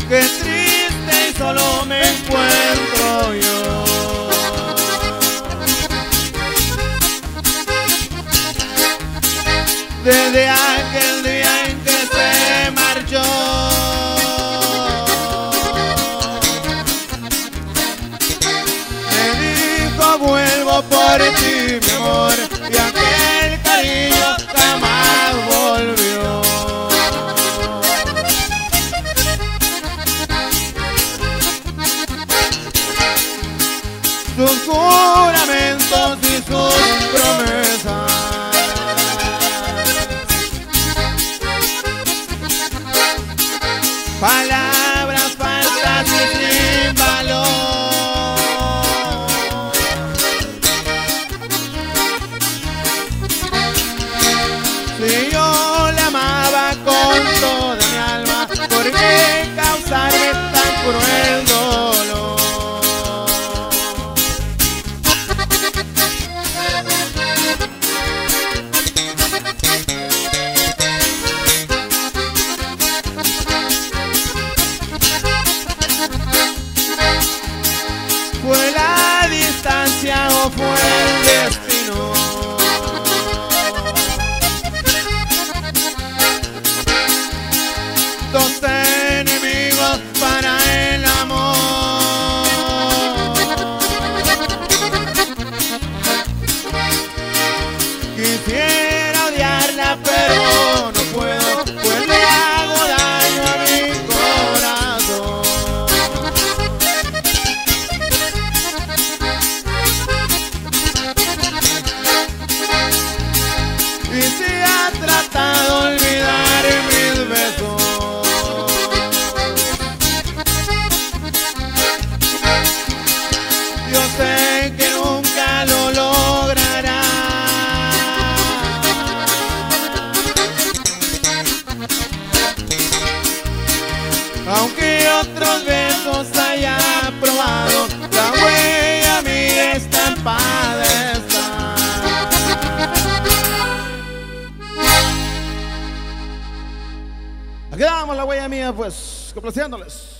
Qué triste y solo me encuentro yo. Desde aquel día en que se marchó, me dijo vuelvo por ti, mi amor, y aquel cariño jamás volvió. Sus juramentos y sus promesas, palabras falsas y sin valor. Si yo le amaba con toda mi alma, ¿por qué causarme tan cruel dolor? ¿Fue la distancia o fue el destino? Dos enemigos para el amor. Quisiera odiarla pero no puedo, pues le hago daño a mi corazón. Y si ha tratado de olvidar mis besos, yo sé que nunca lo logrará. Aunque otros besos haya probado, la huella mía estampada está. Aquí damos la huella mía, pues, complaciéndoles.